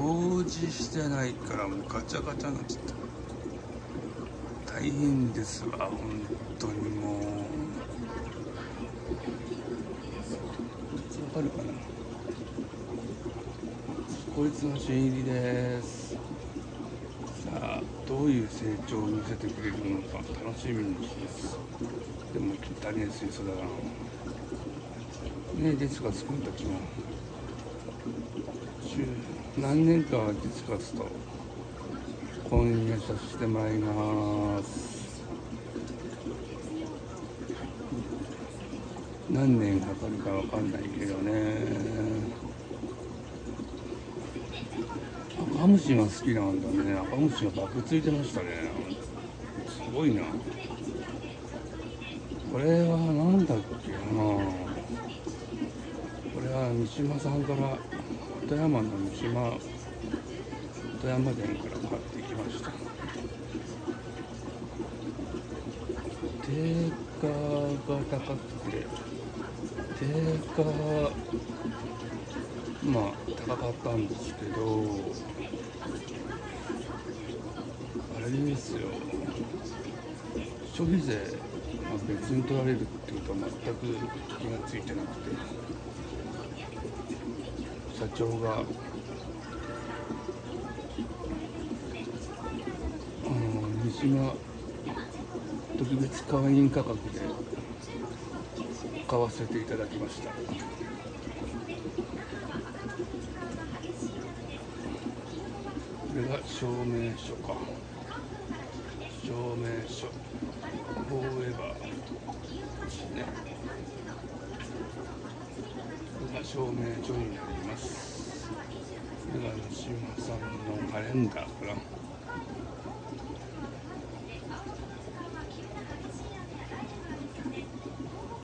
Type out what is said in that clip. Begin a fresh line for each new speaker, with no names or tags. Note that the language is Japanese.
掃除してないからもうガチャガチャになっちゃった。大変ですわ、本当にもう。わかるかな。こいつの新入りです。さあ、どういう成長を見せてくれるのか楽しみにしてます。でも汚ねえ水素だな。ね、ディスカス君たちも何年かはディスカスと混入させてもらいます。何年かかるかわかんないけどね。赤虫が好きなんだね。赤虫がバクついてましたね。すごいな。これはなんだっけな。これは三島さんから富山の富山店から買ってきました。定価が高くて、定価まあ高かったんですけど、あれですよ、消費税が別に取られるってことは全く気がついてなくて、社長が三島特別会員価格で買わせていただきました。これが証明書か。証明書フォーエバーですね。これが証明書になります。これが三島さんのカレンダーかな。